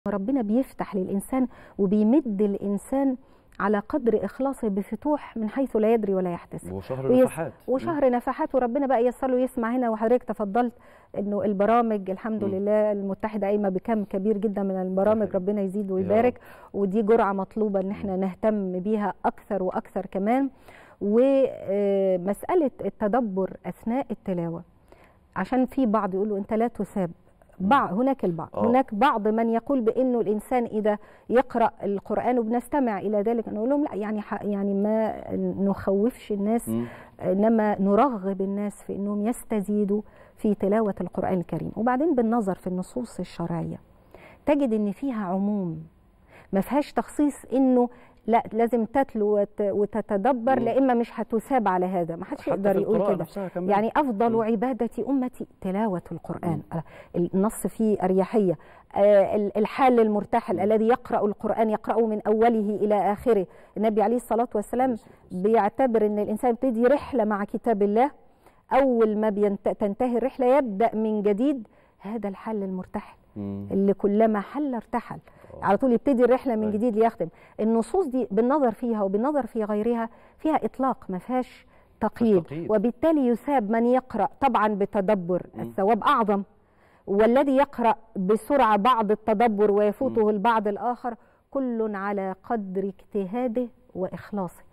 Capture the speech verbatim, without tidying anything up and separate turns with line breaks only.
ربنا بيفتح للإنسان وبيمد الإنسان على قدر إخلاصه بفتوح من حيث لا يدري ولا يحتسب.
وشهر
ويس...
نفحات
وشهر نفحات وربنا بقى ييسر له يسمع هنا. وحضرتك تفضلت إنه البرامج الحمد م. لله المتحدة قايمة بكم كبير جدا من البرامج، ربنا يزيد ويبارك، ودي جرعة مطلوبة إن احنا نهتم بيها أكثر وأكثر كمان. ومسألة التدبر أثناء التلاوة، عشان في بعض يقولوا أنت لا تثاب. بعض هناك البعض أوه. هناك بعض من يقول بانه الانسان اذا يقرا القران وبنستمع الى ذلك نقول لهم لا، يعني يعني ما نخوفش الناس م. انما نرغب الناس في انهم يستزيدوا في تلاوه القران الكريم. وبعدين بالنظر في النصوص الشرعيه تجد ان فيها عموم، ما فيهاش تخصيص انه لا لازم تتلو وتتدبر لا اما مش هتثاب على هذا. ما حدش يقدر يقول كده. يعني افضل م. عباده امتي تلاوه القران. م. النص فيه اريحيه. الحال المرتحل م. الذي يقرا القران يقراه من اوله الى اخره. النبي عليه الصلاه والسلام بيعتبر ان الانسان يبتدي رحله مع كتاب الله، اول ما تنتهي الرحله يبدا من جديد. هذا الحال المرتحل م. اللي كلما حل ارتحل، على طول يبتدي الرحله من جديد ليخدم. النصوص دي بالنظر فيها وبالنظر في غيرها فيها اطلاق، ما فيهاش تقييد، وبالتالي يثاب من يقرا طبعا بتدبر، الثواب اعظم. والذي يقرا بسرعه بعض التدبر ويفوته البعض الاخر، كل على قدر اجتهاده واخلاصه.